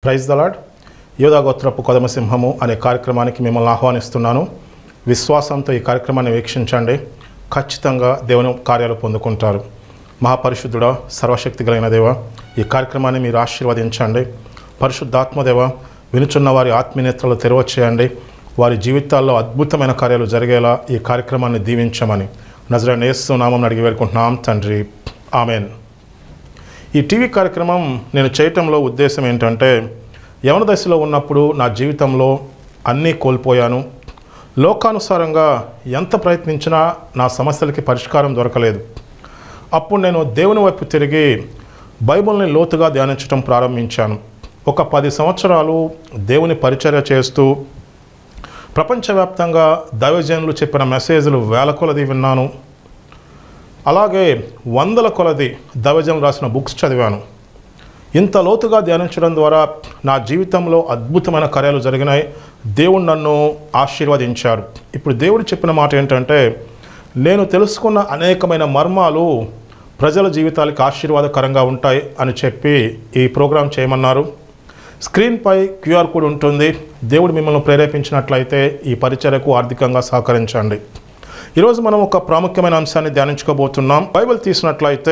Praise the Lord. యోధాగోత్రపు కొదమసింహము అనే కార్యక్రమానికి మిమ్మల్ని ఆహ్వానిస్తున్నాను. విశ్వాసంతో ఈ కార్యక్రమాన్ని వీక్షించండి. ఖచ్చితంగా దేవుని కార్యాలు పొందుకుంటారు. మహాపరిశుద్ధుడా, సర్వశక్తి కలిగిన దేవ, ఈ కార్యక్రమాన్ని మీరు ఆశీర్వదించండి. పరిశుద్ధాత్మదేవ, వినుచున్న వారి ఆత్మీయనేత్రాలు తెరవచేయండి. వారి జీవితాల్లో అద్భుతమైన కార్యాలు జరిగేలా ఈ కార్యక్రమాన్ని దీవించమని నజరేయుడైన యేసు నామమున అడిగి వేడుకుంటున్నాం తండ్రి, ఆమెన్. ఈ టీవీ కార్యక్రమం నేను చేయటంలో ఉద్దేశం ఏంటంటే, యవన దశలో ఉన్నప్పుడు నా జీవితంలో అన్నీ కోల్పోయాను. లోకానుసారంగా ఎంత ప్రయత్నించినా నా సమస్యలకి పరిష్కారం దొరకలేదు. అప్పుడు నేను దేవుని వైపు తిరిగి బైబిల్ని లోతుగా ధ్యానించడం ప్రారంభించాను. ఒక 10 సంవత్సరాలు దేవుని పరిచర్య చేస్తూ ప్రపంచవ్యాప్తంగా దైవజనులు చెప్పిన మెసేజ్లు వేల కొలది విన్నాను. అలాగే వందల కొలది దైవజనులు రాసిన బుక్స్ చదివాను. ఇంత లోతుగా ధ్యానించడం ద్వారా నా జీవితంలో అద్భుతమైన కార్యాలు జరిగినాయి. దేవుడు నన్ను ఆశీర్వదించారు. ఇప్పుడు దేవుడు చెప్పిన మాట ఏంటంటే, నేను తెలుసుకున్న అనేకమైన మర్మాలు ప్రజల జీవితాలకు ఆశీర్వాదకరంగా ఉంటాయి అని చెప్పి ఈ ప్రోగ్రాం చేయమన్నారు. స్క్రీన్పై క్యూఆర్ కోడ్ ఉంటుంది. దేవుడు మిమ్మల్ని ప్రేరేపించినట్లయితే ఈ పరిచర్యకు ఆర్థికంగా సహకరించండి. ఈరోజు మనం ఒక ప్రాముఖ్యమైన అంశాన్ని ధ్యానించుకోబోతున్నాం. బైబిల్ తీసినట్లయితే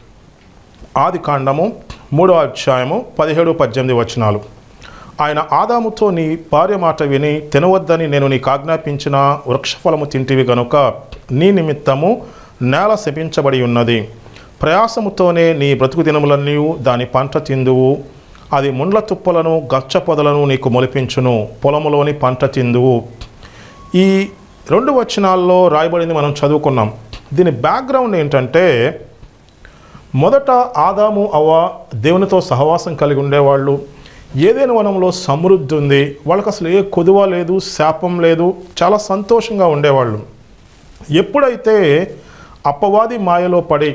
ఆదికాండము 3వ అధ్యాయము 17-18 వచనాలు. ఆయన ఆదాముతో, నీ భార్య మాట విని తినవద్దని నేను నీకు ఆజ్ఞాపించిన వృక్షఫలము తింటివి గనుక నీ నిమిత్తము నేల శపించబడి ఉన్నది. ప్రయాసముతోనే నీ బ్రతుకు దినములన్నీ దాని పంట తిందువు. అది ముండ్ల తుప్పలను గచ్చ పొదలను నీకు మొలిపించును. పొలములోని పంట తిందువు. ఈ 2 వచనాల్లో రాయబడింది మనం చదువుకున్నాం. దీని బ్యాక్గ్రౌండ్ ఏంటంటే, మొదట ఆదాము అవ్వ దేవునితో సహవాసం కలిగి ఉండేవాళ్ళు. ఏదైనా వనంలో సమృద్ధి ఉంది. వాళ్ళకి అసలు ఏ కొదువ లేదు, శాపం లేదు, చాలా సంతోషంగా ఉండేవాళ్ళు. ఎప్పుడైతే అపవాది మాయలో పడి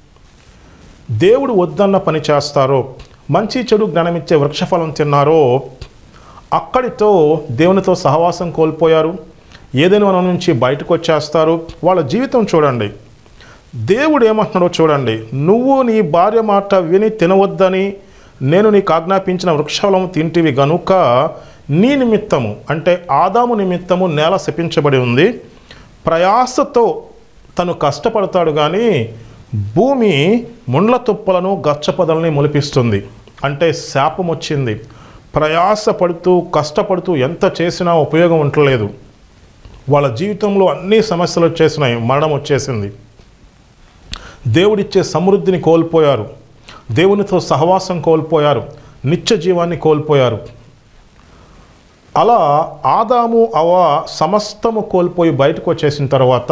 దేవుడు వద్దన్న పని చేస్తారో, మంచి చెడు జ్ఞానమిచ్చే వృక్షఫలం తిన్నారో, అక్కడితో దేవునితో సహవాసం కోల్పోయారు. ఏదైనా వనం నుంచి బయటకు వచ్చేస్తారు. వాళ్ళ జీవితం చూడండి. దేవుడు ఏమంటున్నాడో చూడండి. నువ్వు నీ భార్య మాట విని తినవద్దని నేను నీకు ఆజ్ఞాపించిన వృక్షఫలం తింటివి గనుక నీ నిమిత్తము, అంటే ఆదాము నిమిత్తము నేల శపించబడి ఉంది. ప్రయాసతో తను కష్టపడతాడు కానీ భూమి ముండ్ల తుప్పలను గచ్చపొదలని మొలిపిస్తుంది. అంటే శాపం వచ్చింది. ప్రయాసపడుతూ కష్టపడుతూ ఎంత చేసినా ఉపయోగం ఉండలేదు. వాళ్ళ జీవితంలో అన్ని సమస్యలు వచ్చేసినాయి. మరణం వచ్చేసింది. దేవుడిచ్చే సమృద్ధిని కోల్పోయారు. దేవునితో సహవాసం కోల్పోయారు. నిత్య జీవాన్ని కోల్పోయారు. అలా ఆదాము అవ్వ సమస్తము కోల్పోయి బయటకు వచ్చేసిన తర్వాత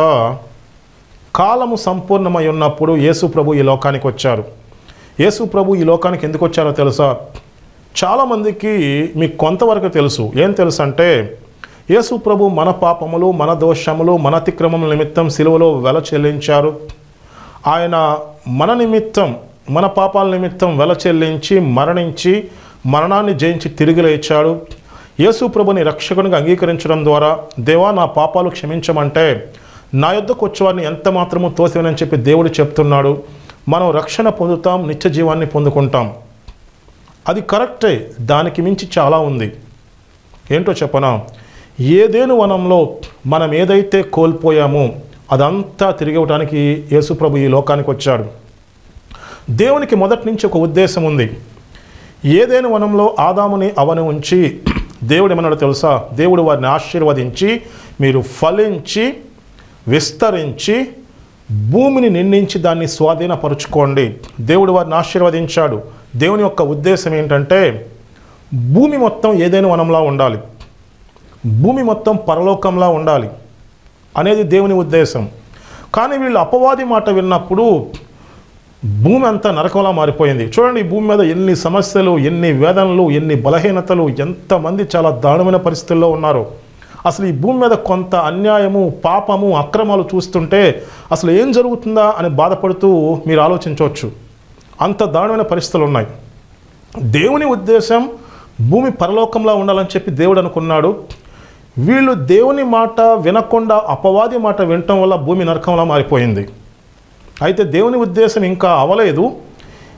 కాలము సంపూర్ణమై ఉన్నప్పుడు యేసు ప్రభు ఈ లోకానికి వచ్చారు. యేసు ప్రభు ఈ లోకానికి ఎందుకు వచ్చారో తెలుసా? చాలామందికి మీకు కొంతవరకు తెలుసు. ఏం తెలుసు అంటే, యేసు ప్రభు మన పాపములు, మన దోషములు, మన అతిక్రమముల నిమిత్తం సిలువలో వెల చెల్లించారు. ఆయన మన నిమిత్తం, మన పాపాల నిమిత్తం వెల చెల్లించి మరణించి మరణాన్ని జయించి తిరిగి లేచాడు. యేసు ప్రభుని రక్షకునిగా అంగీకరించడం ద్వారా, దేవా నా పాపాలు క్షమించమంటే నా యొద్దకు వచ్చేవారిని ఎంత మాత్రమూ తోసివేనని చెప్పి దేవుడు చెప్తున్నాడు. మనం రక్షణ పొందుతాం, నిత్య జీవాన్ని పొందుకుంటాం. అది కరెక్టే. దానికి మించి చాలా ఉంది. ఏంటో చెప్పనా? ఏదేను వనంలో మనం ఏదైతే కోల్పోయామో అదంతా తిరిగి ఇవ్వడానికి యేసు ప్రభు ఈ లోకానికి వచ్చాడు. దేవునికి మొదటి నుంచి ఒక ఉద్దేశం ఉంది. ఏదేను వనంలో ఆదాముని అవని ఉంచి దేవుడు ఏమన్నాడో తెలుసా? దేవుడు వారిని ఆశీర్వదించి, మీరు ఫలించి విస్తరించి భూమిని నిండించి దాన్ని స్వాధీనపరుచుకోండి. దేవుడు వారిని ఆశీర్వదించాడు. దేవుని యొక్క ఉద్దేశం ఏంటంటే, భూమి మొత్తం ఏదైనా వనంలా ఉండాలి, భూమి మొత్తం పరలోకంలా ఉండాలి అనేది దేవుని ఉద్దేశం. కానీ వీళ్ళు అపవాది మాట విన్నప్పుడు భూమి అంతా నరకంలా మారిపోయింది. చూడండి, ఈ భూమి మీద ఎన్ని సమస్యలు, ఎన్ని వేదనలు, ఎన్ని బలహీనతలు, ఎంతమంది చాలా దారుణమైన పరిస్థితుల్లో ఉన్నారు. అసలు ఈ భూమి మీద కొంత అన్యాయము, పాపము, అక్రమాలు చూస్తుంటే అసలు ఏం జరుగుతుందా అని బాధపడుతూ మీరు ఆలోచించవచ్చు. అంత దారుణమైన పరిస్థితులు ఉన్నాయి. దేవుని ఉద్దేశం భూమి పరలోకంలా ఉండాలని చెప్పి దేవుడు అనుకున్నాడు. వీళ్ళు దేవుని మాట వినకుండా అపవాది మాట వినటం వల్ల భూమి నరకంలా మారిపోయింది. అయితే దేవుని ఉద్దేశం ఇంకా అవలేదు.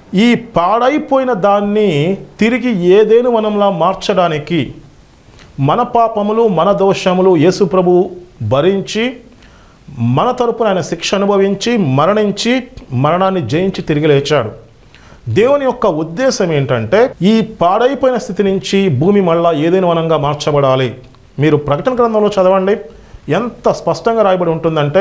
ఈ పాడైపోయిన దాన్ని తిరిగి ఏదేను వనంలా మార్చడానికి మన పాపములు మన దోషములు యేసు ప్రభు భరించి మన తరపున ఆయన శిక్ష అనుభవించి మరణించి మరణాన్ని జయించి తిరిగి లేచాడు. దేవుని యొక్క ఉద్దేశం ఏంటంటే ఈ పాడైపోయిన స్థితి నుంచి భూమి మళ్ళా ఏదైనా వనంగా మార్చబడాలి. మీరు ప్రకటన గ్రంథంలో చదవండి, ఎంత స్పష్టంగా రాయబడి ఉంటుందంటే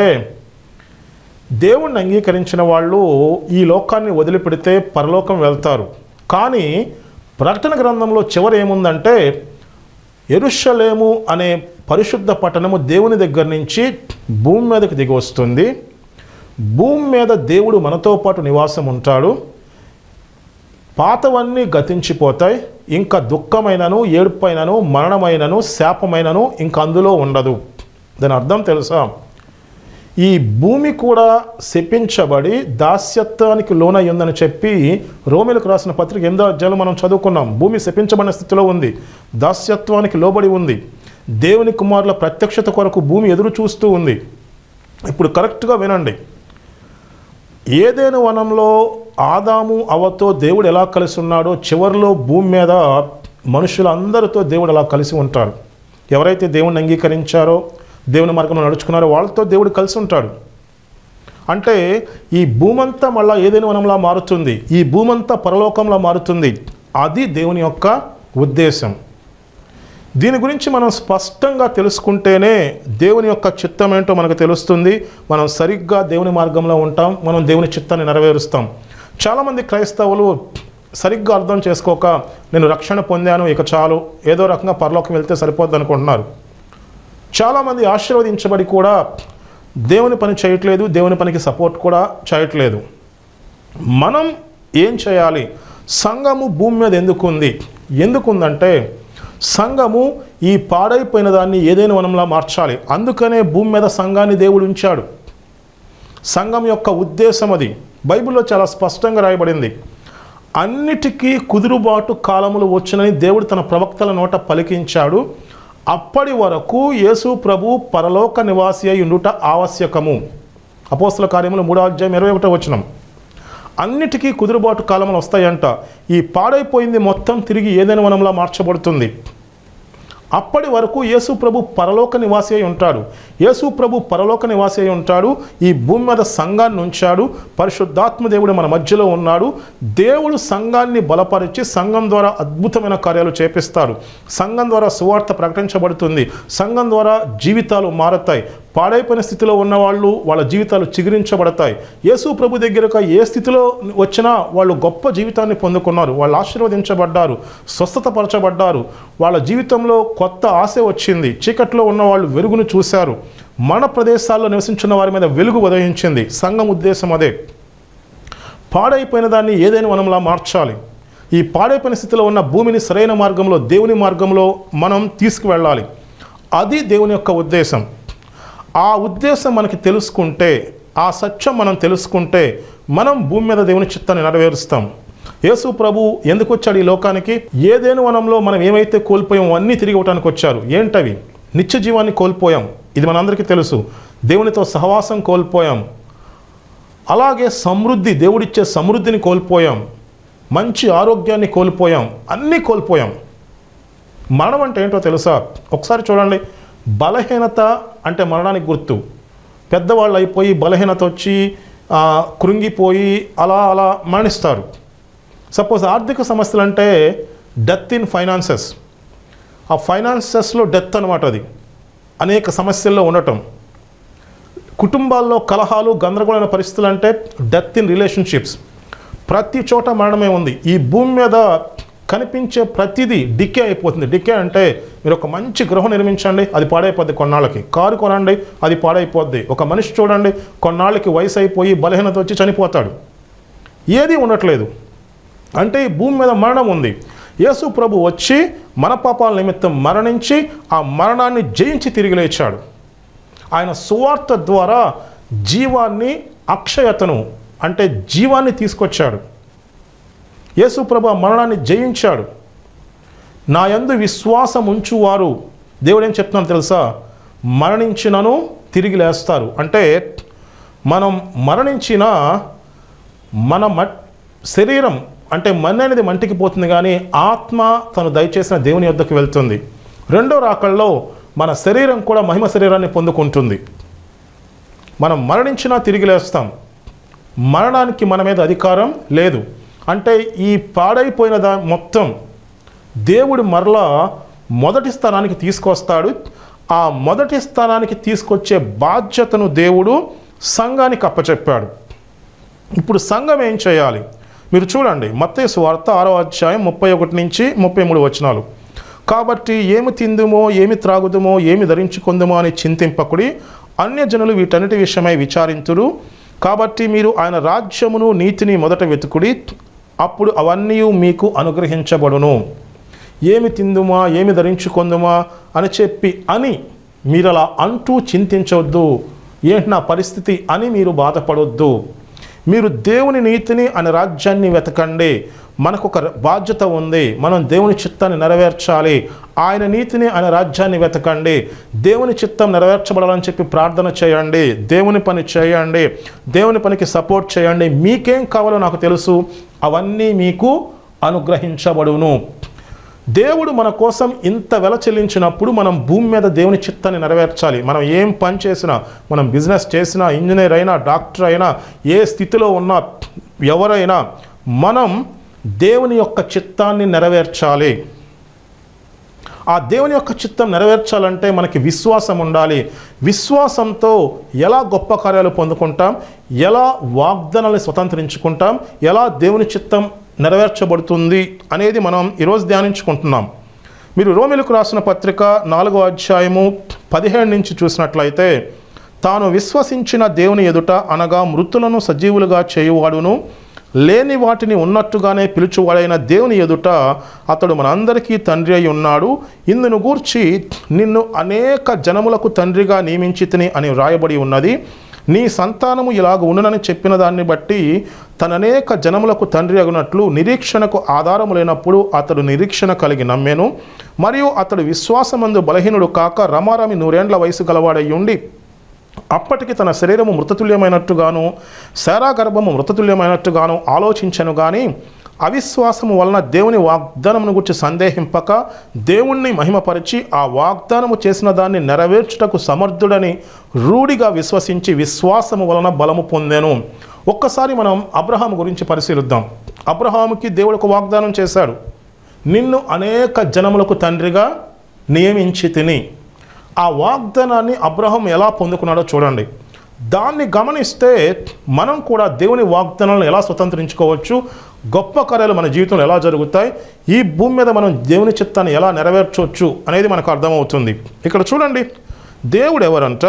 దేవుణ్ణి అంగీకరించిన వాళ్ళు ఈ లోకాన్ని వదిలిపెడితే పరలోకం వెళ్తారు. కానీ ప్రకటన గ్రంథంలో చివరి ఏముందంటే యెరూషలేము అనే పరిశుద్ధ పట్టణము దేవుని దగ్గర నుంచి భూమి మీదకి దిగి వస్తుంది. భూమి మీద దేవుడు మనతో పాటు నివాసం ఉంటాడు. పాతవన్నీ గతించిపోతాయి. ఇంకా దుఃఖమైనను ఏడుపైనను మరణమైనను శాపమైనను ఇంక అందులో ఉండదు. దాని అర్థం తెలుసా? ఈ భూమి కూడా శపించబడి దాస్యత్వానికి లోనయ్యిందని చెప్పి రోమీలకు రాసిన పత్రిక 8వ అధ్యాయంలో మనం చదువుకున్నాం. భూమి శపించబడిన స్థితిలో ఉంది, దాస్యత్వానికి లోబడి ఉంది. దేవుని కుమారుల ప్రత్యక్షత కొరకు భూమి ఎదురు చూస్తూ ఉంది. ఇప్పుడు కరెక్ట్గా వినండి. ఏదైనా వనంలో ఆదాము అవ్వతో దేవుడు ఎలా కలిసి ఉన్నాడో చివరిలో భూమి మీద మనుషులందరితో దేవుడు ఎలా కలిసి ఉంటాడు. ఎవరైతే దేవుణ్ణి అంగీకరించారో దేవుని మార్గంలో నడుచుకున్నారో వాళ్ళతో దేవుడు కలిసి ఉంటాడు. అంటే ఈ భూమంతా మళ్ళీ ఏదైనా వనంలా మారుతుంది, ఈ భూమంతా పరలోకంలా మారుతుంది. అది దేవుని యొక్క ఉద్దేశం. దీని గురించి మనం స్పష్టంగా తెలుసుకుంటేనే దేవుని యొక్క చిత్తం ఏంటో మనకు తెలుస్తుంది. మనం సరిగ్గా దేవుని మార్గంలో ఉంటాం, మనం దేవుని చిత్తాన్ని నెరవేరుస్తాం. చాలామంది క్రైస్తవులు సరిగ్గా అర్థం చేసుకోక నేను రక్షణ పొందాను ఇక చాలు, ఏదో రకంగా పరలోకం వెళ్తే సరిపోద్ది అనుకుంటున్నారు. చాలామంది ఆశీర్వదించబడి కూడా దేవుని పని చేయట్లేదు, దేవుని పనికి సపోర్ట్ కూడా చేయట్లేదు. మనం ఏం చేయాలి? సంఘము భూమి మీద ఎందుకుందంటే సంఘము ఈ పాడైపోయిన దాన్ని ఏదైనా వనంలా మార్చాలి. అందుకనే భూమి మీద సంఘాన్ని దేవుడు ఉంచాడు. సంఘం యొక్క ఉద్దేశం అది బైబిల్లో చాలా స్పష్టంగా రాయబడింది. అన్నిటికీ కుదురుబాటు కాలములు వచ్చునని దేవుడు తన ప్రవక్తల నోట పలికించాడు. అప్పటి వరకు యేసు ప్రభు పరలోక నివాసి అయి ఉండుట ఆవశ్యకము. అపోస్తల కార్యములు 3వ అధ్యాయం 21వ వచనం. అన్నిటికీ కుదురుబాటు కాలములు వస్తాయంట. ఈ పాడైపోయింది మొత్తం తిరిగి ఏదైనా వనంలా మార్చబడుతుంది. అప్పటి వరకు యేసు ప్రభు పరలోక నివాసి అయి ఉంటాడు. యేసు ప్రభు పరలోక నివాసి అయి ఉంటాడు. ఈ భూమి మీద సంఘాన్ని ఉంచాడు. పరిశుద్ధాత్మ దేవుడు మన మధ్యలో ఉన్నాడు. దేవుడు సంఘాన్ని బలపరిచి సంఘం ద్వారా అద్భుతమైన కార్యాలు చేపిస్తాడు. సంఘం ద్వారా సువార్త ప్రకటించబడుతుంది. సంఘం ద్వారా జీవితాలు మారతాయి. పాడైపోయిన స్థితిలో ఉన్నవాళ్ళు వాళ్ళ జీవితాలు చిగురించబడతాయి. యేసు ప్రభు దగ్గరకు ఏ స్థితిలో వచ్చినా వాళ్ళు గొప్ప జీవితాన్ని పొందుకున్నారు. వాళ్ళు ఆశీర్వదించబడ్డారు, స్వస్థతపరచబడ్డారు. వాళ్ళ జీవితంలో కొత్త ఆశ వచ్చింది. చీకట్లో ఉన్న వాళ్ళు వెలుగును చూశారు. మన ప్రదేశాల్లో నివసించిన వారి మీద వెలుగు ఉదయించింది. సంఘం ఉద్దేశం అదే. పాడైపోయిన దాన్ని ఏదైనా వనంలా మార్చాలి. ఈ పాడైపోయిన స్థితిలో ఉన్న భూమిని సరైన మార్గంలో దేవుని మార్గంలో మనం తీసుకువెళ్ళాలి. అది దేవుని యొక్క ఉద్దేశం. ఆ ఉద్దేశం మనకి తెలుసుకుంటే, ఆ సత్యం మనం తెలుసుకుంటే మనం భూమి మీద దేవుని చిత్తాన్ని నెరవేరుస్తాం. యేసు ప్రభు ఎందుకు వచ్చాడు ఈ లోకానికి? ఏదైనా వనంలో మనం ఏమైతే కోల్పోయామో అన్నీ తిరిగి ఇవ్వడానికి వచ్చారు. ఏంటవి? నిత్య జీవాన్ని కోల్పోయాం, ఇది మనందరికీ తెలుసు. దేవునితో సహవాసం కోల్పోయాం. అలాగే సమృద్ధి, దేవుడిచ్చే సమృద్ధిని కోల్పోయాం. మంచి ఆరోగ్యాన్ని కోల్పోయాం. అన్నీ కోల్పోయాం. మరణం అంటే ఏంటో తెలుసా? ఒకసారి చూడండి. బలహీనత అంటే మరణానికి గుర్తు. పెద్దవాళ్ళు అయిపోయి బలహీనత వచ్చి కృంగిపోయి అలా అలా మరణిస్తారు. సపోజ్ ఆర్థిక సమస్యలు అంటే డెత్ ఇన్ ఫైనాన్సెస్. ఆ ఫైనాన్సెస్లో డెత్ అనమాట. అది అనేక సమస్యల్లో ఉండటం. కుటుంబాల్లో కలహాలు గందరగోళమైన పరిస్థితులు అంటే డెత్ ఇన్ రిలేషన్షిప్స్. ప్రతి చోట మరణమే ఉంది. ఈ భూమి మీద కనిపించే ప్రతిదీ డికే అయిపోతుంది. డికే అంటే మీరు ఒక మంచి గృహం నిర్మించండి, అది పాడైపోద్ది కొన్నాళ్ళకి. కారు కొనండి, అది పాడైపోద్ది. ఒక మనిషి చూడండి, కొన్నాళ్ళకి వయసు అయిపోయి బలహీనత వచ్చి చనిపోతాడు. ఏది ఉండట్లేదు. అంటే ఈ భూమి మీద మరణం ఉంది. యేసు ప్రభు వచ్చి మన పాపాల నిమిత్తం మరణించి ఆ మరణాన్ని జయించి తిరిగి లేచాడు. ఆయన సువార్త ద్వారా జీవాన్ని, అక్షయతను అంటే జీవాన్ని తీసుకొచ్చాడు. యేసు ప్రభు ఆ మరణాన్ని జయించాడు. నా యందు విశ్వాసం ఉంచువారు, దేవుడు ఏం చెప్తున్నాను తెలుసా? మరణించినను తిరిగి లేస్తారు. అంటే మనం మరణించిన మన శరీరం అంటే మన్ను అనేది మంటికి పోతుంది, కానీ ఆత్మ తను దయచేసిన దేవుని యొద్దకు వెళ్తుంది. రెండో రాకల్లో మన శరీరం కూడా మహిమ శరీరాన్ని పొందుకుంటుంది. మనం మరణించినా తిరిగి లేస్తాం. మరణానికి మన మీద అధికారం లేదు. అంటే ఈ పాడైపోయిన మొత్తం దేవుడు మరలా మొదటి స్థానానికి తీసుకొస్తాడు. ఆ మొదటి స్థానానికి తీసుకొచ్చే బాధ్యతను దేవుడు సంఘానికి అప్పచెప్పాడు. ఇప్పుడు సంఘం ఏం చేయాలి? మీరు చూడండి, మత్తయి సువార్త 6వ అధ్యాయం 31 నుంచి 33 వచనాలు. కాబట్టి ఏమి తిందుమో, ఏమి త్రాగుదుమో, ఏమి ధరించుకుందుమో అని చింతింపకుడి, అన్యజనులు వీటన్నిటి విషయమై విచారింతురు. కాబట్టి మీరు ఆయన రాజ్యమును నీతిని మొదట వెతుకుడి, అప్పుడు అవన్నీ మీకు అనుగ్రహించబడును. ఏమి తిందుమా, ఏమి ధరించుకుందుమా అని చెప్పి మీరు అలా అంటూ చింతించవద్దు. ఏంటి నా పరిస్థితి అని మీరు బాధపడొద్దు. మీరు దేవుని నీతిని అనే రాజ్యాన్ని వెతకండి. మనకు ఒక బాధ్యత ఉంది. మనం దేవుని చిత్తాన్ని నెరవేర్చాలి. ఆయన నీతిని ఆయన రాజ్యాన్ని వెతకండి. దేవుని చిత్తం నెరవేర్చబడాలని చెప్పి ప్రార్థన చేయండి. దేవుని పని చేయండి. దేవుని పనికి సపోర్ట్ చేయండి. మీకేం కావాలో నాకు తెలుసు, అవన్నీ మీకు అనుగ్రహించబడును. దేవుడు మన కోసం ఇంత వెల చెల్లించినప్పుడు మనం భూమి మీద దేవుని చిత్తాన్ని నెరవేర్చాలి. మనం ఏం పని చేసినా, మనం బిజినెస్ చేసినా, ఇంజనీర్ అయినా, డాక్టర్ అయినా, ఏ స్థితిలో ఉన్నా ఎవరైనా మనం దేవుని యొక్క చిత్తాన్ని నెరవేర్చాలి. ఆ దేవుని యొక్క చిత్తం నెరవేర్చాలంటే మనకి విశ్వాసం ఉండాలి. విశ్వాసంతో ఎలా గొప్ప కార్యాలు పొందుకుంటాం, ఎలా వాగ్దానాలను స్వతంత్రించుకుంటాం, ఎలా దేవుని చిత్తం నెరవేర్చబడుతుంది అనేది మనం ఈరోజు ధ్యానించుకుంటున్నాం. మీరు రోమీయులకు రాసిన పత్రిక 4వ అధ్యాయము 17 నుంచి చూసినట్లయితే, తాను విశ్వసించిన దేవుని ఎదుట అనగా మృతులను సజీవులుగా చేయువాడును, లేని వాటిని ఉన్నట్టుగానే పిలుచువాడైన దేవుని ఎదుట అతడు మనందరికీ తండ్రి అయి ఉన్నాడు. ఇందును గూర్చి నిన్ను అనేక జనములకు తండ్రిగా నియమించితిని అని వ్రాయబడి ఉన్నది. నీ సంతానము ఇలాగ ఉండునని చెప్పిన దాన్ని బట్టి తననేక జనములకు తండ్రి అగునట్లు నిరీక్షణకు ఆధారము లేనప్పుడు అతడు నిరీక్షణ కలిగి నమ్మెను. మరియు అతడు విశ్వాసమందు బలహీనుడు కాక రమారమి 100 ఏండ్ల వయసు గలవాడై ఉండి అప్పటికి తన శరీరము మృతతుల్యమైనట్టుగాను శారా గర్భము మృతతుల్యమైనట్టుగాను ఆలోచించను. కానీ అవిశ్వాసము వలన దేవుని వాగ్దానమును గురించి సందేహింపక దేవుణ్ణి మహిమపరిచి ఆ వాగ్దానము చేసిన దాన్ని నెరవేర్చుటకు సమర్థుడని రూఢిగా విశ్వసించి విశ్వాసము వలన బలము పొందెను. ఒక్కసారి మనం అబ్రహాము గురించి పరిశీలిద్దాం. అబ్రహాముకి దేవుడు ఒక వాగ్దానం చేశాడు, నిన్ను అనేక జనములకు తండ్రిగా నియమించి తిని. ఆ వాగ్దానాన్ని అబ్రహాం ఎలా పొందుకున్నాడో చూడండి. దాన్ని గమనిస్తే మనం కూడా దేవుని వాగ్దానాలను ఎలా స్వతంత్రించుకోవచ్చు, గొప్ప కార్యాలు మన జీవితంలో ఎలా జరుగుతాయి, ఈ భూమి మీద మనం దేవుని చిత్తాన్ని ఎలా నెరవేర్చవచ్చు అనేది మనకు అర్థమవుతుంది. ఇక్కడ చూడండి, దేవుడు ఎవరంట?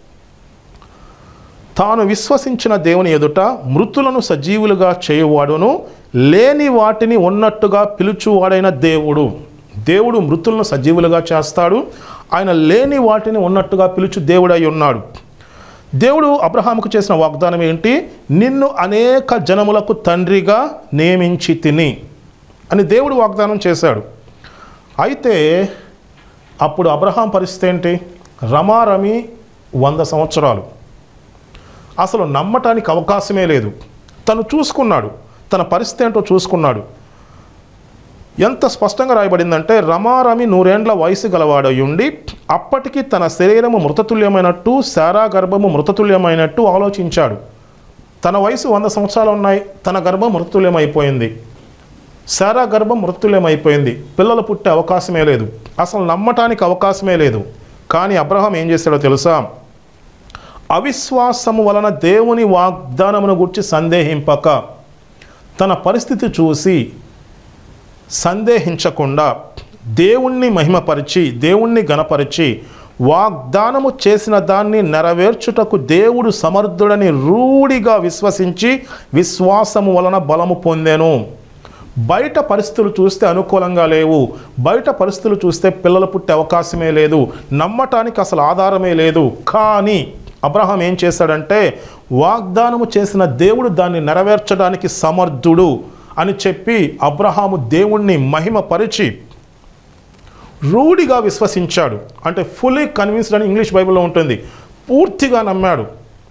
తాను విశ్వసించిన దేవుని ఎదుట మృతులను సజీవులుగా చేయువాడును, లేని వాటిని ఉన్నట్టుగా పిలుచువాడైన దేవుడు. దేవుడు మృతులను సజీవులుగా చేస్తాడు. ఆయన లేని వాటిని ఉన్నట్టుగా పిలుచు దేవుడై ఉన్నాడు. దేవుడు అబ్రహాముకు చేసిన వాగ్దానం ఏంటి? నిన్ను అనేక జనములకు తండ్రిగా నియమించి తిని అని దేవుడు వాగ్దానం చేశాడు. అయితే అప్పుడు అబ్రహాం పరిస్థితి ఏంటి? రమారమి 100 సంవత్సరాలు. అసలు నమ్మటానికి అవకాశమే లేదు. తను చూసుకున్నాడు, తన పరిస్థితి ఏంటో చూసుకున్నాడు. ఎంత స్పష్టంగా రాయబడిందంటే, రమారమి 100 ఏండ్ల వయసు గలవాడై ఉండి అప్పటికి తన శరీరము మృతతుల్యమైనట్టు శారా గర్భము మృతతుల్యమైనట్టు ఆలోచించాడు. తన వయసు 100 సంవత్సరాలు ఉన్నాయి, తన గర్భం మృతతుల్యమైపోయింది, శారా గర్భం మృతతుల్యమైపోయింది, పిల్లలు పుట్టే అవకాశమే లేదు, అసలు నమ్మటానికి అవకాశమే లేదు. కానీ అబ్రహాం ఏం చేశాడో తెలుసా? అవిశ్వాసము వలన దేవుని వాగ్దానమును గురించి సందేహింపక, తన పరిస్థితి చూసి సందేహించకుండా దేవుణ్ణి మహిమపరిచి దేవుణ్ణి గణపరిచి వాగ్దానము చేసిన దాన్ని నెరవేర్చుటకు దేవుడు సమర్థుడని రూఢిగా విశ్వసించి విశ్వాసము వలన బలము పొందెను. బయట పరిస్థితులు చూస్తే అనుకూలంగా లేవు, బయట పరిస్థితులు చూస్తే పిల్లలు పుట్టే అవకాశమే లేదు, నమ్మటానికి అసలు ఆధారమే లేదు. కానీ అబ్రహాం ఏం చేశాడంటే, వాగ్దానము చేసిన దేవుడు దాన్ని నెరవేర్చడానికి సమర్థుడు అని చెప్పి అబ్రహాము దేవుణ్ణి మహిమపరిచి రూఢిగా విశ్వసించాడు. అంటే ఫుల్లీ కన్విన్స్డ్ అని ఇంగ్లీష్ బైబిల్లో ఉంటుంది. పూర్తిగా నమ్మాడు.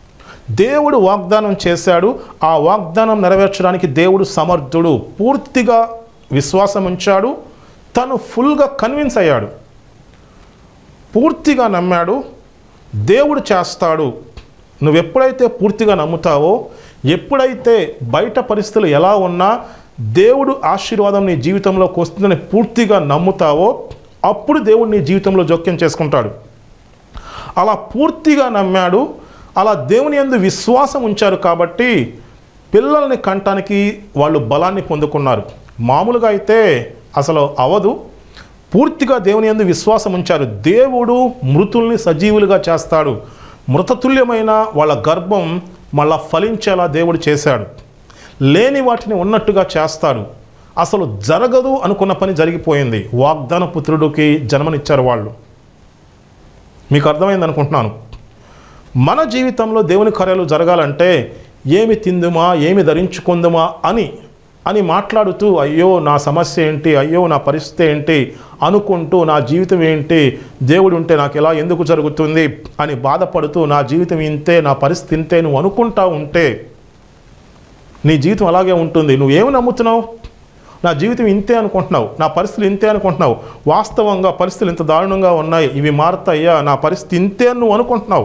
దేవుడు వాగ్దానం చేశాడు, ఆ వాగ్దానం నెరవేర్చడానికి దేవుడు సమర్థుడు. పూర్తిగా విశ్వాసం ఉంచాడు, తను ఫుల్గా కన్విన్స్ అయ్యాడు, పూర్తిగా నమ్మాడు. దేవుడు చేస్తాడు. నువ్వు ఎప్పుడైతే పూర్తిగా నమ్ముతావో, ఎప్పుడైతే బయట పరిస్థితులు ఎలా ఉన్నా దేవుడు ఆశీర్వాదం నీ జీవితంలోకి వస్తుందని పూర్తిగా నమ్ముతావో, అప్పుడు దేవుడు నీ జీవితంలో జోక్యం చేసుకుంటాడు. అలా పూర్తిగా నమ్మాడు, అలా దేవుని యందు విశ్వాసం ఉంచారు కాబట్టి పిల్లల్ని కంటానికి వాళ్ళు బలాన్ని పొందుకున్నారు. మామూలుగా అయితే అసలు అవదు. పూర్తిగా దేవుని యందు విశ్వాసం ఉంచారు. దేవుడు మృతుల్ని సజీవులుగా చేస్తాడు. మృతతుల్యమైన వాళ్ళ గర్భం మళ్ళా ఫలించేలా దేవుడు చేశాడు. లేని వాటిని ఉన్నట్టుగా చేస్తాడు. అసలు జరగదు అనుకున్న పని జరిగిపోయింది. వాగ్దాన పుత్రుడికి జన్మనిచ్చారు వాళ్ళు. మీకు అర్థమైంది అనుకుంటున్నాను. మన జీవితంలో దేవుని కార్యాలు జరగాలంటే ఏమి తిందుమా, ఏమి ధరించుకుందుమా అని మాట్లాడుతూ అయ్యో నా సమస్య ఏంటి, అయ్యో నా పరిస్థితి ఏంటి అనుకుంటూ, నా జీవితం ఏంటి, దేవుడు ఉంటే నాకు ఎలా ఎందుకు జరుగుతుంది అని బాధపడుతూ, నా జీవితం ఇంతే, నా పరిస్థితి ఇంతే నువ్వు అనుకుంటా ఉంటే నీ జీవితం అలాగే ఉంటుంది. నువ్వేమి నమ్ముతున్నావు? నా జీవితం ఇంతే అనుకుంటున్నావు, నా పరిస్థితులు ఇంతే అనుకుంటున్నావు. వాస్తవంగా పరిస్థితులు ఇంత దారుణంగా ఉన్నాయి, ఇవి మారుతాయా, నా పరిస్థితి ఇంతే అని నువ్వు అనుకుంటున్నావు.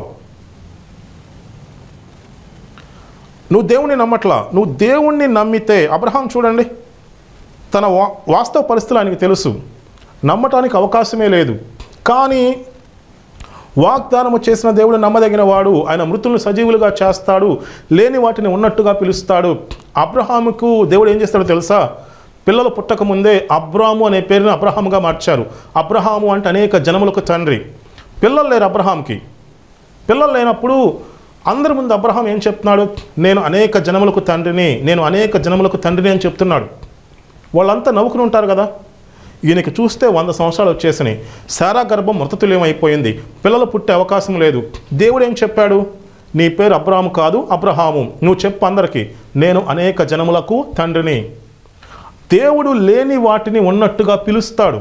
నువ్వు దేవుణ్ణి నమ్మట్లా. నువ్వు దేవుణ్ణి నమ్మితే, అబ్రహాం చూడండి, తన వాస్తవ పరిస్థితులు ఆయనకి తెలుసు, నమ్మటానికి అవకాశమే లేదు. కానీ వాగ్దానము చేసిన దేవుడు నమ్మదగిన వాడు. ఆయన మృతులను సజీవులుగా చేస్తాడు, లేని వాటిని ఉన్నట్టుగా పిలుస్తాడు. అబ్రహాముకు దేవుడు ఏం చేస్తాడో తెలుసా? పిల్లలు పుట్టకముందే అబ్రాము అనే పేరుని అబ్రహాముగా మార్చారు. అబ్రహాము అంటే అనేక జనములకు తండ్రి. పిల్లలు లేరు అబ్రహాంకి. పిల్లలు లేనప్పుడు అందరి ముందు అబ్రహాం ఏం చెప్తున్నాడు? నేను అనేక జనములకు తండ్రిని, నేను అనేక జనములకు తండ్రిని అని చెప్తున్నాడు. వాళ్ళంతా నవ్వుకుని ఉంటారు కదా. ఈయనకి చూస్తే 100 సంవత్సరాలు వచ్చేసినాయి, శారా గర్భం మృతతుల్యం అయిపోయింది, పిల్లలు పుట్టే అవకాశం లేదు. దేవుడు ఏం చెప్పాడు? నీ పేరు అబ్రాము కాదు, అబ్రహాము. నువ్వు చెప్పు అందరికీ, నేను అనేక జనములకు తండ్రిని. దేవుడు లేని వాటిని ఉన్నట్టుగా పిలుస్తాడు.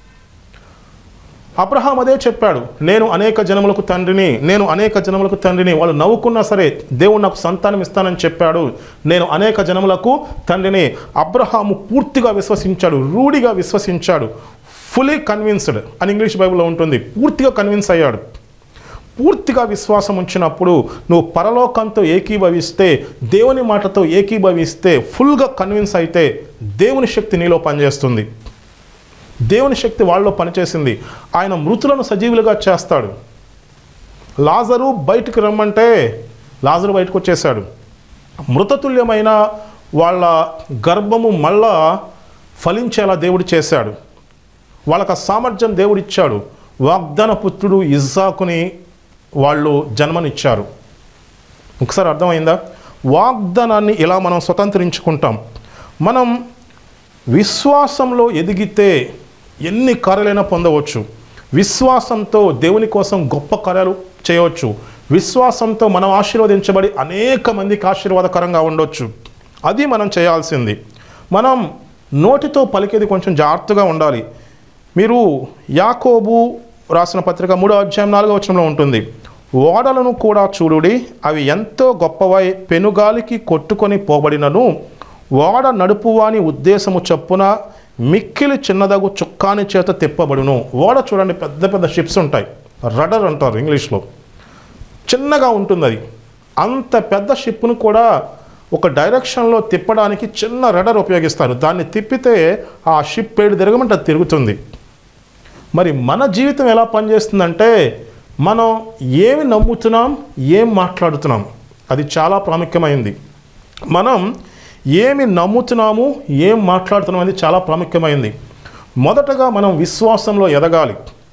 అబ్రహాం అదే చెప్పాడు, నేను అనేక జనములకు తండ్రిని, నేను అనేక జనములకు తండ్రిని. వాళ్ళు నవ్వుకున్నా సరే దేవుడు నాకు సంతానం ఇస్తానని చెప్పాడు, నేను అనేక జనములకు తండ్రిని. అబ్రహాము పూర్తిగా విశ్వసించాడు, రూఢిగా విశ్వసించాడు. ఫుల్లీ కన్విన్స్డ్ అని ఇంగ్లీష్ బైబిల్లో ఉంటుంది. పూర్తిగా కన్విన్స్ అయ్యాడు. పూర్తిగా విశ్వాసం ఉంచినప్పుడు నువ్వు పరలోకంతో ఏకీభవిస్తే, దేవుని మాటతో ఏకీభవిస్తే, ఫుల్గా కన్విన్స్ అయితే దేవుని శక్తి నీలో పనిచేస్తుంది. దేవుని శక్తి వాళ్ళలో పనిచేసింది. ఆయన మృతులను సజీవులుగా చేస్తాడు. లాజరు బయటికి రమ్మంటే లాజరు బయటకు వచ్చేసాడు. మృతతుల్యమైన వాళ్ళ గర్భము మళ్ళా ఫలించేలా దేవుడు చేశాడు. వాళ్ళకి ఆ సామర్థ్యం దేవుడు ఇచ్చాడు. వాగ్దాన పుత్రుడు ఇస్సాకుని వాళ్ళు జన్మనిచ్చారు. ఒకసారి అర్థమైందా? వాగ్దానాన్ని ఇలా మనం స్వతంత్రించుకుంటాం. మనం విశ్వాసంలో ఎదిగితే ఎన్ని కార్యాలైనా పొందవచ్చు. విశ్వాసంతో దేవుని కోసం గొప్ప కార్యాలు చేయవచ్చు. విశ్వాసంతో మనం ఆశీర్వదించబడి అనేక మందికి ఆశీర్వాదకరంగా ఉండొచ్చు. అది మనం చేయాల్సింది. మనం నోటితో పలికేది కొంచెం జాగ్రత్తగా ఉండాలి. మీరు యాకోబు రాసిన పత్రిక 3వ అధ్యాయం 4వ వచనంలో ఉంటుంది, ఓడలను కూడా చూడుడి, అవి ఎంతో గొప్పవై పెనుగాలికి కొట్టుకొని పోబడినను ఓడ నడుపువాని ఉద్దేశము చొప్పున మిక్కిలి చిన్నదగు చుక్కాని చేత తిప్పబడును. ఓడ చూడండి, పెద్ద పెద్ద షిప్స్ ఉంటాయి, రడర్ అంటారు ఇంగ్లీష్లో. చిన్నగా ఉంటుంది అది. అంత పెద్ద షిప్ను కూడా ఒక డైరెక్షన్లో తిప్పడానికి చిన్న రడర్ ఉపయోగిస్తారు. దాన్ని తిప్పితే ఆ షిప్ ఏడు తిరగమంటే అది తిరుగుతుంది. మరి మన జీవితం ఎలా పనిచేస్తుందంటే, మనం ఏమి నమ్ముతున్నాం, ఏం మాట్లాడుతున్నాం, అది చాలా ప్రాముఖ్యమైంది. మనం ఏమి నమ్ముతున్నాము, ఏం మాట్లాడుతున్నాం అనేది చాలా ప్రాముఖ్యమైంది. మొదటగా మనం విశ్వాసంలో ఎదగాలి.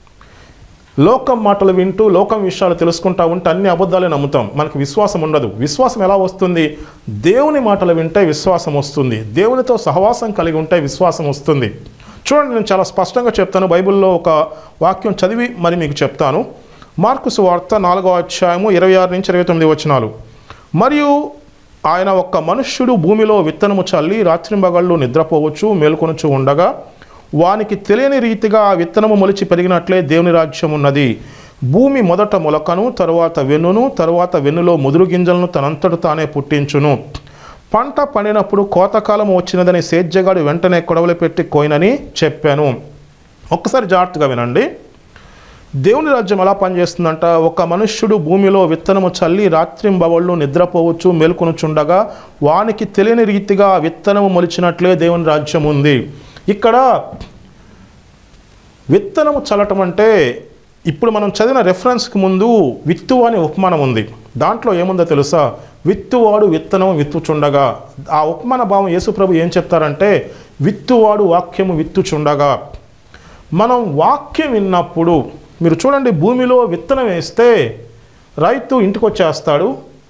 లోకం మాటలు వింటూ లోకం విషయాలు తెలుసుకుంటా ఉంటే అన్ని అబద్ధాలే నమ్ముతాం, మనకు విశ్వాసం ఉండదు. విశ్వాసం ఎలా వస్తుంది? దేవుని మాటలు వింటే విశ్వాసం వస్తుంది. దేవునితో సహవాసం కలిగి ఉంటే విశ్వాసం వస్తుంది. చూడండి, నేను చాలా స్పష్టంగా చెప్తాను. బైబిల్లో ఒక వాక్యం చదివి మరి మీకు చెప్తాను. మార్కు సువార్త 4వ అధ్యాయము 26 నుంచి 29 వచనాలు. మరియు ఆయన ఒక్క మనుష్యుడు భూమిలో విత్తనము చల్లి రాత్రింబగళ్ళు నిద్రపోవచ్చు, మేలుకొనుచు ఉండగా వానికి తెలియని రీతిగా ఆ విత్తనము మొలిచి పెరిగినట్లే దేవుని రాజ్యం ఉన్నది. భూమి మొదట మొలకను, తరువాత వెన్నును, తరువాత వెన్నులో ముదురు గింజలను తనంతట తానే పుట్టించును. పంట పండినప్పుడు కోతకాలం వచ్చినదని సేద్యగాడు వెంటనే కొడవలు పెట్టి కోయినని చెప్పాను. ఒక్కసారి జాగ్రత్తగా వినండి. దేవుని రాజ్యం ఎలా పనిచేస్తుందంట? ఒక మనుష్యుడు భూమిలో విత్తనము చల్లి రాత్రింబవళ్ళు నిద్రపోవచ్చు మేల్కొనుచుండగా వానికి తెలియని రీతిగా విత్తనము మొలిచినట్లే దేవుని రాజ్యం ఉంది. ఇక్కడ విత్తనము చల్లటం అంటే ఇప్పుడు మనం చదివిన రెఫరెన్స్కి ముందు విత్తు అనే ఉపమానం ఉంది. దాంట్లో ఏముందో తెలుసా? విత్తువాడు విత్తనం విత్తుచుండగా. ఆ ఉపమాన భావం యేసుప్రభు ఏం చెప్తారంటే, విత్తువాడు వాక్యము విత్తుచుండగా. మనం వాక్యం విన్నప్పుడు మీరు చూడండి, భూమిలో విత్తనం వేస్తే రైతు ఇంటికి వచ్చేస్తాడు,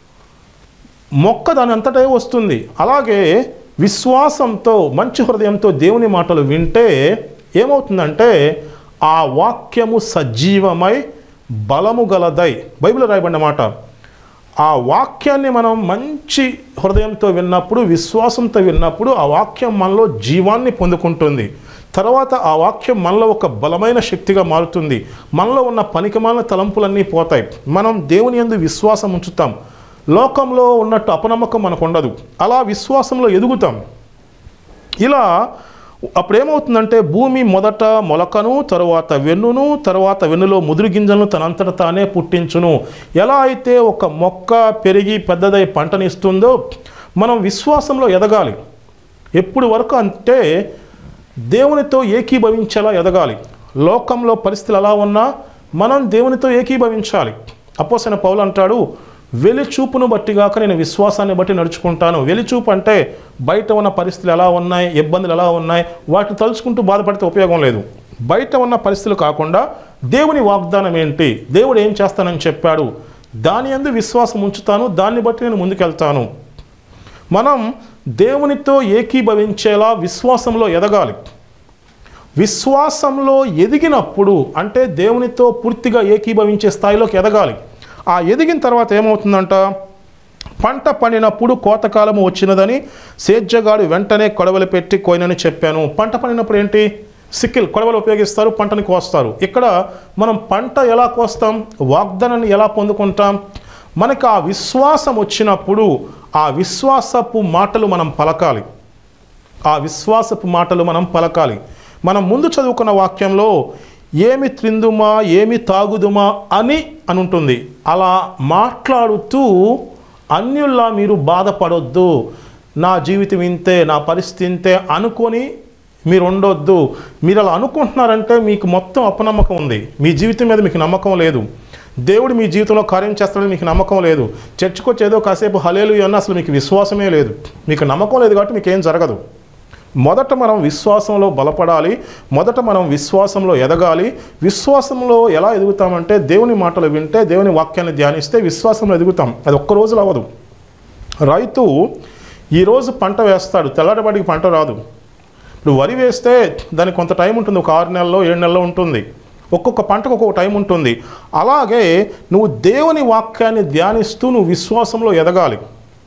మొక్క దాని అంతటే వస్తుంది. అలాగే విశ్వాసంతో మంచి హృదయంతో దేవుని మాటలు వింటే ఏమవుతుందంటే ఆ వాక్యము సజీవమై బలము గలదై, బైబిల్లో రాయబడిన మాట. ఆ వాక్యాన్ని మనం మంచి హృదయంతో విన్నప్పుడు, విశ్వాసంతో విన్నప్పుడు ఆ వాక్యం మనలో జీవాన్ని పొందుకుంటుంది. తర్వాత ఆ వాక్యం మనలో ఒక బలమైన శక్తిగా మారుతుంది. మనలో ఉన్న పనికిమాలిన తలంపులన్నీ పోతాయి. మనం దేవుని యందు విశ్వాసం ఉంచుతాం. లోకంలో ఉన్నట్టు అపనమ్మకం మనకు ఉండదు. అలా విశ్వాసంలో ఎదుగుతాం. ఇలా అప్పుడేమవుతుందంటే భూమి మొదట మొలకను, తరువాత వెన్నును, తరువాత వెన్నులో ముదురు గింజలను తనంతట తానే పుట్టించును. ఎలా అయితే ఒక మొక్క పెరిగి పెద్దదై పంటనిస్తుందో మనం విశ్వాసంలో ఎదగాలి. ఎప్పుడు వరకు అంటే దేవునితో ఏకీభవించేలా ఎదగాలి. లోకంలో పరిస్థితులు ఎలా ఉన్నా మనం దేవునితో ఏకీభవించాలి. అపోస్తలుడైన పౌలు అంటాడు, వెలిచూపును బట్టి కాక నేను విశ్వాసాన్ని బట్టి నడుచుకుంటాను. వెలిచూపు అంటే బయట ఉన్న పరిస్థితులు ఎలా ఉన్నాయి, ఇబ్బందులు ఎలా ఉన్నాయి, వాటిని తలుచుకుంటూ బాధపడితే ఉపయోగం లేదు. బయట ఉన్న పరిస్థితులు కాకుండా దేవుని వాగ్దానం ఏంటి, దేవుడు ఏం చేస్తానని చెప్పాడు, దాని యందు విశ్వాసం ఉంచుతాను, దాన్ని బట్టి నేను ముందుకెళ్తాను. మనం దేవునితో ఏకీభవించేలా విశ్వాసంలో ఎదగాలి. విశ్వాసంలో ఎదిగినప్పుడు అంటే దేవునితో పూర్తిగా ఏకీభవించే స్థాయిలోకి ఎదగాలి. ఆ ఎదిగిన తర్వాత ఏమవుతుందంట? పంట పండినప్పుడు కోతకాలము వచ్చినదని సేద్యగాడు వెంటనే కొడవలు పెట్టి కోయినని చెప్పాను. పంట పండినప్పుడు ఏంటి? సిక్కిల్, కొడవలు ఉపయోగిస్తారు, పంటని కోస్తారు. ఇక్కడ మనం పంట ఎలా కోస్తాం? వాగ్దానాన్ని ఎలా పొందుకుంటాం? మనకు ఆ విశ్వాసం వచ్చినప్పుడు ఆ విశ్వాసపు మాటలు మనం పలకాలి. ఆ విశ్వాసపు మాటలు మనం పలకాలి. మనం ముందు చదువుకున్న వాక్యంలో ఏమి త్రిందుమా, ఏమి తాగుదుమా అని ఉంటుంది. అలా మాట్లాడుతూ అన్యుల్లా మీరు బాధపడొద్దు, నా జీవితం ఇంతే, నా పరిస్థితి ఇంతే అనుకొని మీరు ఉండొద్దు. మీరు అలా అనుకుంటున్నారంటే మీకు మొత్తం అపనమ్మకం ఉంది. మీ జీవితం మీద మీకు నమ్మకం లేదు. దేవుడు మీ జీవితంలో కార్యం చేస్తాడని మీకు నమ్మకం లేదు. చర్చికి వచ్చేదో కాసేపు హల్లెలూయా అన్న అసలు మీకు విశ్వాసమే లేదు. మీకు నమ్మకం లేదు కాబట్టి మీకు ఏం జరగదు. మొదట మనం విశ్వాసంలో బలపడాలి. మొదట మనం విశ్వాసంలో ఎదగాలి. విశ్వాసంలో ఎలా ఎదుగుతామంటే దేవుని మాటలు వింటే, దేవుని వాక్యాన్ని ధ్యానిస్తే విశ్వాసంలో ఎదుగుతాం. అది ఒక్క రోజులో అవ్వదు. రైతు ఈరోజు పంట వేస్తాడు, తెల్లటిపాటికి పంట రాదు. ఇప్పుడు వరి వేస్తే దానికి కొంత టైం ఉంటుంది, ఒక 6 నెలల్లో 7 నెలల్లో ఉంటుంది. ఒక్కొక్క పంటకు ఒక్కొక్క టైం ఉంటుంది. అలాగే నువ్వు దేవుని వాక్యాన్ని ధ్యానిస్తూ నువ్వు విశ్వాసంలో ఎదగాలి.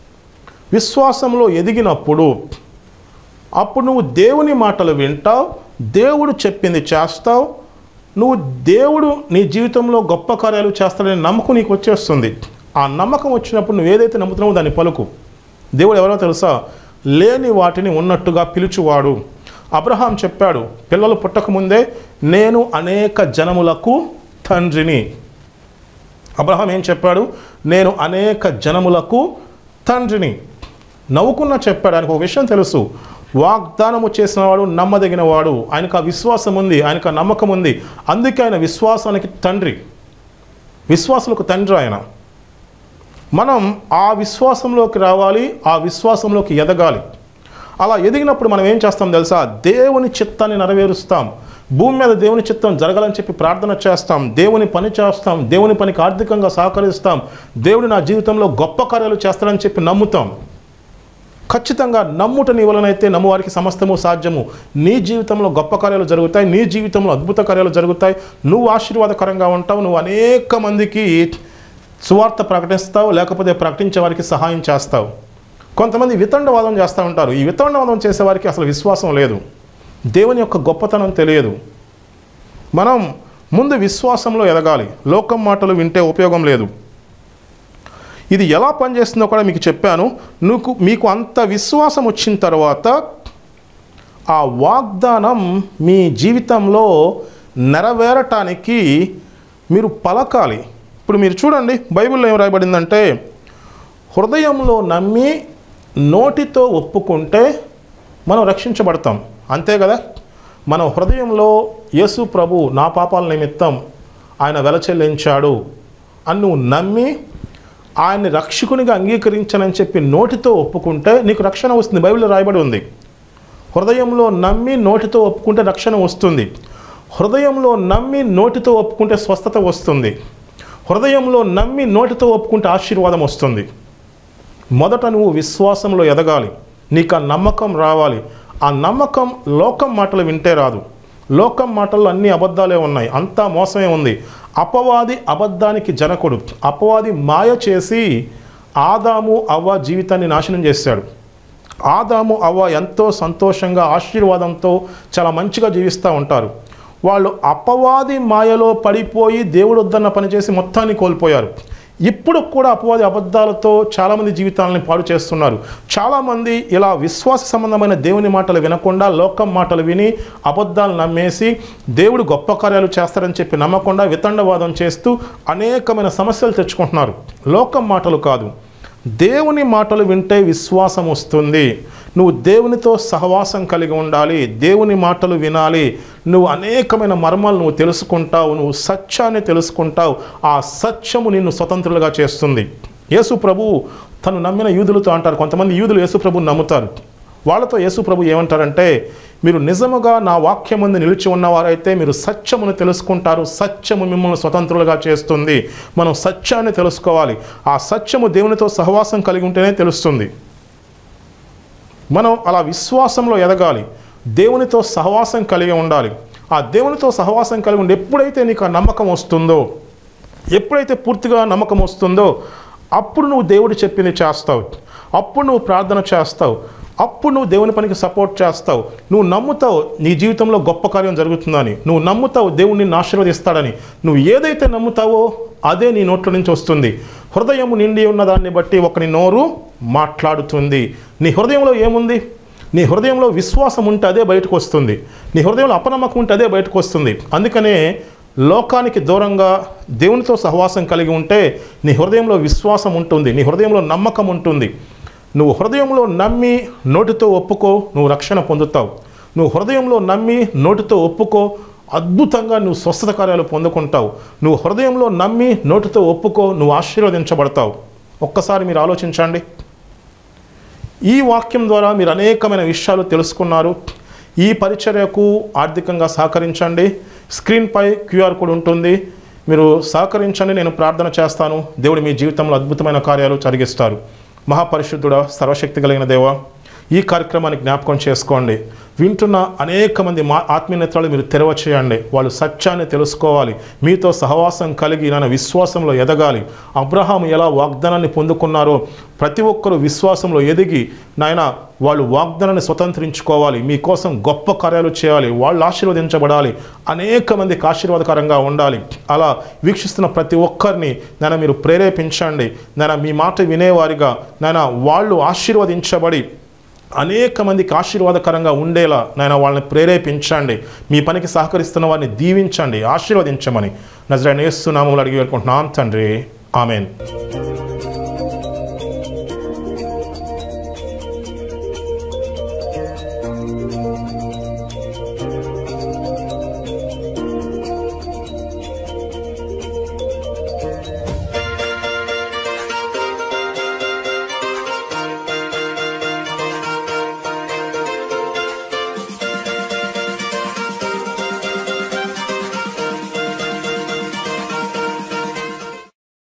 విశ్వాసంలో ఎదిగినప్పుడు అప్పుడు నువ్వు దేవుని మాటలు వింటావు, దేవుడు చెప్పింది చేస్తావు. నువ్వు దేవుడు నీ జీవితంలో గొప్ప కార్యాలు చేస్తాడనే నమ్మకం నీకు వచ్చేస్తుంది. ఆ నమ్మకం వచ్చినప్పుడు నువ్వు ఏదైతే నమ్ముతున్నావో దాన్ని పలుకు. దేవుడు ఎవరో తెలుసా? లేని వాటిని ఉన్నట్టుగా పిలుచువాడు. అబ్రహాం చెప్పాడు, పిల్లలు పుట్టకముందే నేను అనేక జనములకు తండ్రిని. అబ్రహాం ఏం చెప్పాడు? నేను అనేక జనములకు తండ్రిని. నవ్వుకున్న చెప్పాడు. ఆయనకు ఒక విషయం తెలుసు, వాగ్దానము చేసినవాడు నమ్మదగినవాడు. ఆయనకు ఆ విశ్వాసం ఉంది, ఆయనకు ఆ నమ్మకం ఉంది. అందుకే ఆయన విశ్వాసానికి తండ్రి, విశ్వాసులకు తండ్రి ఆయన. మనం ఆ విశ్వాసంలోకి రావాలి, ఆ విశ్వాసంలోకి ఎదగాలి. అలా ఎదిగినప్పుడు మనం ఏం చేస్తాం తెలుసా? దేవుని చిత్తాన్ని నెరవేరుస్తాం. భూమి మీద దేవుని చిత్తం జరగాలని చెప్పి ప్రార్థన చేస్తాం, దేవుని పని చేస్తాం, దేవుని పనికి ఆర్థికంగా సహకరిస్తాం. దేవుడు నా జీవితంలో గొప్ప కార్యాలు చేస్తాడని చెప్పి నమ్ముతాం. ఖచ్చితంగా నమ్ముట నీ వలనైతే నమ్మువారికి సమస్తము సాధ్యము. నీ జీవితంలో గొప్ప కార్యాలు జరుగుతాయి, నీ జీవితంలో అద్భుత కార్యాలు జరుగుతాయి. నువ్వు ఆశీర్వాదకరంగా ఉంటావు. నువ్వు అనేక మందికి సువార్త ప్రకటిస్తావు, లేకపోతే ప్రకటించే వారికి సహాయం చేస్తావు. కొంతమంది వితండవాదం చేస్తూ ఉంటారు. ఈ వితండవాదం చేసేవారికి అసలు విశ్వాసం లేదు, దేవుని యొక్క గొప్పతనం తెలియదు. మనం ముందు విశ్వాసంలో ఎదగాలి. లోకం మాటలు వింటే ఉపయోగం లేదు. ఇది ఎలా పనిచేస్తుందో కూడా మీకు చెప్పాను. మీకు అంత విశ్వాసం వచ్చిన తర్వాత ఆ వాగ్దానం మీ జీవితంలో నెరవేరటానికి మీరు పలకాలి. ఇప్పుడు మీరు చూడండి, బైబిల్లో ఏం రాయబడిందంటే, హృదయంలో నమ్మి నోటితో ఒప్పుకుంటే మనం రక్షించబడతాం. అంతే కదా. మన హృదయంలో యేసు ప్రభు నా పాపాల నిమిత్తం ఆయన వెల చెల్లించాడు అని నువ్వు నమ్మి ఆయన్ని రక్షకునిగా అంగీకరించానని చెప్పి నోటితో ఒప్పుకుంటే నీకు రక్షణ వస్తుంది. బైబిల్లో రాయబడి ఉంది, హృదయంలో నమ్మి నోటితో ఒప్పుకుంటే రక్షణ వస్తుంది. హృదయంలో నమ్మి నోటితో ఒప్పుకుంటే స్వస్థత వస్తుంది. హృదయంలో నమ్మి నోటితో ఒప్పుకుంటే ఆశీర్వాదం వస్తుంది. మొదట నువ్వు విశ్వాసంలో ఎదగాలి. నీకు ఆ నమ్మకం రావాలి. ఆ నమ్మకం లోకం మాటలు వింటే రాదు. లోకం మాటల్లో అన్ని అబద్ధాలే ఉన్నాయి, అంతా మోసమే ఉంది. అపవాది అబద్ధానికి జనకుడు. అపవాది మాయ చేసి ఆదాము అవ్వ జీవితాన్ని నాశనం చేశాడు. ఆదాము అవ్వ ఎంతో సంతోషంగా ఆశీర్వాదంతో చాలా మంచిగా జీవిస్తూ ఉంటారు. వాళ్ళు అపవాది మాయలో పడిపోయి దేవుడు వద్దన్న పనిచేసి మొత్తాన్ని కోల్పోయారు. ఇప్పుడు కూడా అపవాది అబద్ధాలతో చాలామంది జీవితాలని పాడు చేస్తున్నారు. చాలామంది ఇలా విశ్వాస సంబంధమైన దేవుని మాటలు వినకుండా లోకం మాటలు విని అబద్ధాలు నమ్మేసి దేవుడు గొప్ప కార్యాలు చేస్తారని చెప్పి నమ్మకుండా వితండవాదం చేస్తూ అనేకమైన సమస్యలు తెచ్చుకుంటున్నారు. లోకం మాటలు కాదు, దేవుని మాటలు వింటే విశ్వాసం వస్తుంది. నువ్వు దేవునితో సహవాసం కలిగి ఉండాలి. దేవుని మాటలు వినాలి. నువ్వు అనేకమైన మర్మాలు నువ్వు తెలుసుకుంటావు. నువ్వు సత్యాన్ని తెలుసుకుంటావు. ఆ సత్యము నిన్ను స్వతంత్రులుగా చేస్తుంది. యేసు ప్రభువు తను నమ్మిన యూదులతో అంటారు, కొంతమంది యూదులు యేసు ప్రభువుని నమ్ముతారు. వాళ్ళతో యేసు ప్రభు ఏమంటారంటే, మీరు నిజముగా నా వాక్యం ముందు నిలిచి ఉన్నవారైతే మీరు సత్యమును తెలుసుకుంటారు. సత్యము మిమ్మల్ని స్వతంత్రులుగా చేస్తుంది. మనం సత్యాన్ని తెలుసుకోవాలి. ఆ సత్యము దేవునితో సహవాసం కలిగి ఉంటేనే తెలుస్తుంది. మనం అలా విశ్వాసంలో ఎదగాలి. దేవునితో సహవాసం కలిగి ఉండాలి. ఆ దేవునితో సహవాసం కలిగి ఉండి ఎప్పుడైతే నీకు ఆ నమ్మకం వస్తుందో, ఎప్పుడైతే పూర్తిగా నమ్మకం వస్తుందో, అప్పుడు నువ్వు దేవుడు చెప్పింది చేస్తావు. అప్పుడు నువ్వు ప్రార్థన చేస్తావు. అప్పుడు నువ్వు దేవుని పనికి సపోర్ట్ చేస్తావు. నువ్వు నమ్ముతావు నీ జీవితంలో గొప్ప కార్యం జరుగుతుందని. నువ్వు నమ్ముతావు దేవుడు నిన్ను ఆశీర్వదిస్తాడని. నువ్వు ఏదైతే నమ్ముతావో అదే నీ నోట్ల నుంచి వస్తుంది. హృదయం నిండి ఉన్నదాన్ని బట్టి ఒకని నోరు మాట్లాడుతుంది. నీ హృదయంలో ఏముంది? నీ హృదయంలో విశ్వాసం ఉంటే అదే బయటకు వస్తుంది. నీ హృదయంలో అపనమ్మకం ఉంటే అదే బయటకు వస్తుంది. అందుకనే లోకానికి దూరంగా దేవునితో సహవాసం కలిగి ఉంటే నీ హృదయంలో విశ్వాసం ఉంటుంది. నీ హృదయంలో నమ్మకం ఉంటుంది. నువ్వు హృదయంలో నమ్మి నోటితో ఒప్పుకో, నువ్వు రక్షణ పొందుతావు. నువ్వు హృదయంలో నమ్మి నోటితో ఒప్పుకో, అద్భుతంగా నువ్వు స్వస్థత కార్యాలు పొందుకుంటావు. నువ్వు హృదయంలో నమ్మి నోటితో ఒప్పుకో, నువ్వు ఆశీర్వదించబడతావు. ఒక్కసారి మీరు ఆలోచించండి. ఈ వాక్యం ద్వారా మీరు అనేకమైన విషయాలు తెలుసుకున్నారు. ఈ పరిచర్యకు ఆర్థికంగా సహకరించండి. స్క్రీన్పై క్యూఆర్ కోడ్ ఉంటుంది. మీరు సహకరించండి. నేను ప్రార్థన చేస్తాను. దేవుడు మీ జీవితంలో అద్భుతమైన కార్యాలు జరిగిస్తారు. మహాపరిశుద్ధుడా, సర్వశక్తి కలిగిన దేవా, ఈ కార్యక్రమాన్ని జ్ఞాపకం చేసుకోండి. వింటున్న అనేక మంది ఆత్మీయ నేత్రాలు మీరు తెరవ చేయండి. వాళ్ళు సత్యాన్ని తెలుసుకోవాలి. మీతో సహవాసం కలిగి నాయన విశ్వాసంలో ఎదగాలి. అబ్రహాము ఎలా వాగ్దానాన్ని పొందుకున్నారో ప్రతి ఒక్కరూ విశ్వాసంలో ఎదిగి నాయన వాళ్ళు వాగ్దానాన్ని స్వతంత్రించుకోవాలి. మీకోసం గొప్ప కార్యాలు చేయాలి. వాళ్ళు ఆశీర్వదించబడాలి. అనేక మందికి ఆశీర్వాదకరంగా ఉండాలి. అలా వీక్షిస్తున్న ప్రతి ఒక్కరిని నాయన మీరు ప్రేరేపించండి. నాయన మీ మాట వినేవారిగా నాయన వాళ్ళు ఆశీర్వదించబడి అనేక మందికి ఆశీర్వాదకరంగా ఉండేలా నాయన వాళ్ళని ప్రేరేపించండి. మీ పనికి సహకరిస్తున్న వారిని దీవించండి, ఆశీర్వదించమని నజరేయుడైన యేసు నామములో అడిగి వేడుకుంటున్నాం తండ్రి. ఆమెన్.